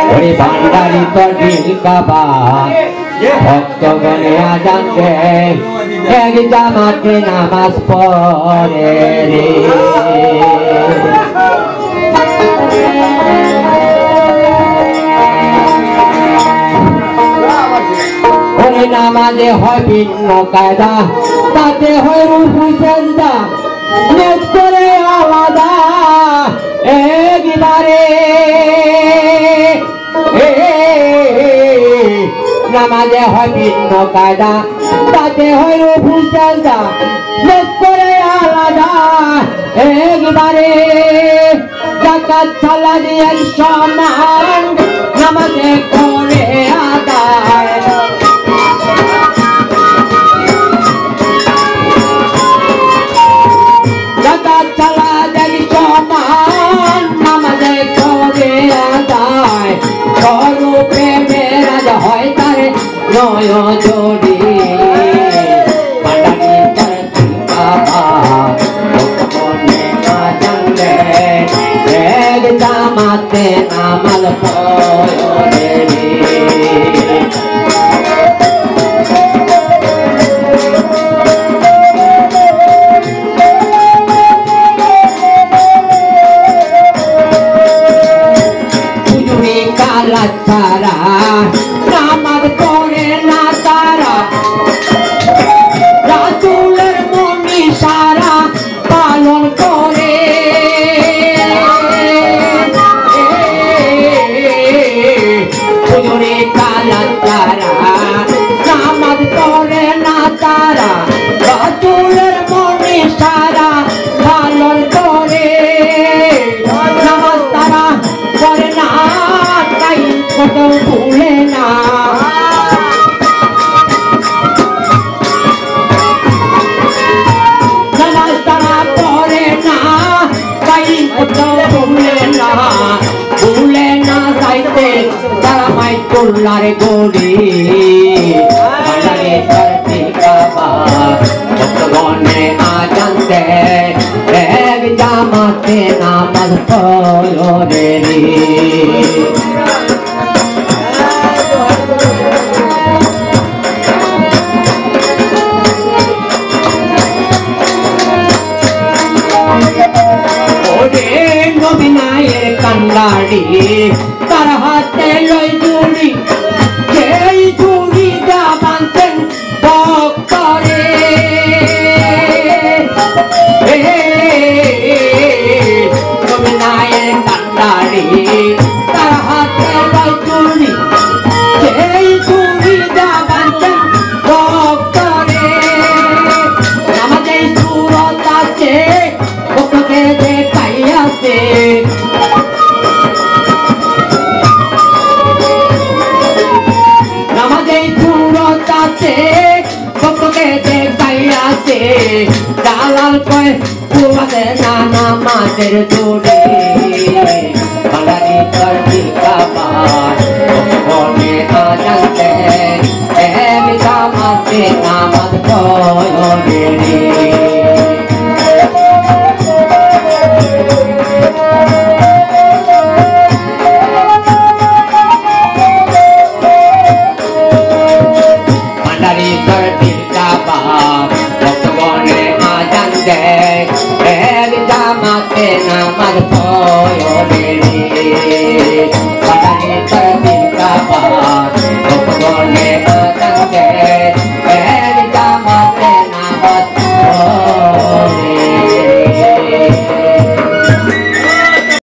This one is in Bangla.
ওরে ভান্ডারি তোর দিল কাবা ভক্তগণে আজান দেয় এক জামাতে নামাজ পড়ে রে ওরে নামাজে হয় ভিন্ন কায়দা তাতে হয় রুকু সিজদা নিয়ত করে আলাদা একবারে নামাজে হয় ভিন্ন কায়দা তাতে হয় রুকু সিজদা নিয়ত করে আলাদা একবারে যাকাত সালাত দিয়ে সমান নামাজে করে আদায় যাকাত সালাত দিয়ে সমান নামাজে করে আদায় স্বরূপে মেরাজ হয় তার নয়ন জড়ি ভান্ডারি তার দিল কাবা ভক্তগণে আজান দেয় এক জামাতে নামাজ পড়ে রে পুজুরি কালা তারা নামাজ পড়ে না তারা রাসূলের মনি সারা পালন করে পুজুরি কালা তারা নামাজ পড়ে না তারা রাসূলের মনি সারা পালন করে নামাজ তারা পড়ে না তাই কত ভুলে না নামাজ তারা পড়ে না তাই কত ভুলে না যাইতে তারা মাইতুল্লাহর গড়ি ভান্ডারি তার দিল কাবা ভক্তগণে আজান দেয় এক জামাতে নামাজ পড়ে রে ওরে নবী নায়ের কান্ডারি তার হাতে লই জুড়ি সেই জুড়ি যা বাঁধতেন ভক্তরে নবী নায়ের কান্ডারি তার হাতে লই জুড়ি সেই জুড়ি যা বাঁধতেন ভক্তরে নামাজে সূরত আছে ভক্তকে দেখাইয়াছে নামাজে সূরত আছে ভক্তকে দেখাইয়াছে দালাল কয় পুরাতে না নামাজের জোরে ভান্ডারি তার দিল কাবা ভক্তগণে আজান দেয় এক জামাতে নামাজ পড়ে রে ভান্ডারি তার দিল কাবা ভক্তগণে আজান দেয় এক জামাতে নামাজ